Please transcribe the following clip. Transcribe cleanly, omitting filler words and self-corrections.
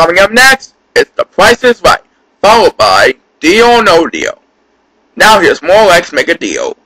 Coming up next, it's The Price is Right, followed by Deal or No Deal. Now here's more Let's Make a Deal.